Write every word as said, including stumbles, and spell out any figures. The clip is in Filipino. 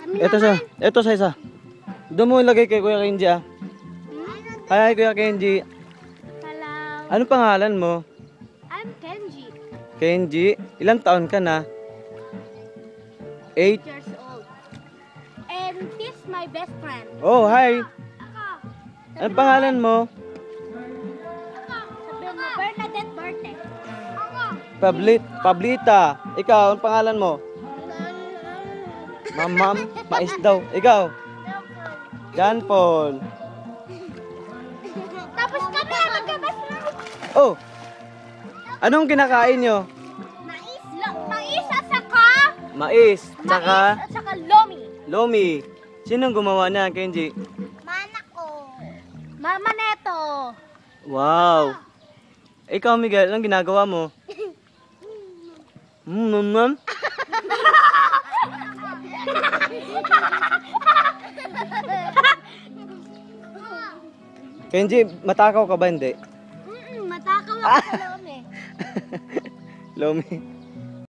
Ito sa, ito sa isa. Doon mo ilagay kay Kuya Kenji ah. Hi, Kuya Kenji. Hello. Anong pangalan mo? I'm Kenji. Kenji. Ilang taon ka na? Eight. Years old. And this is my best friend. Oh, hi. Ako. Anong pangalan mo? Sabi mo, Bernadette Berte. Ako. Pablit, Pablita. Ikaw, anong pangalan mo? Mamam, mais daw. Ikaw? John Paul. Tapos kami, magkabas na. Oh, anong kinakain nyo? Mais. Lo- mais at saka. Mais, tsaka Mais at saka lomi. lomi. Sinong gumawa niya, Kenji? Mana ko. Mama neto. Wow. Ikaw, Miguel, anong ginagawa mo? Mm, mm, mm. Kenji, matakaw ka ba hindi? Mm-mm, matakaw ako sa lomi. Lomi.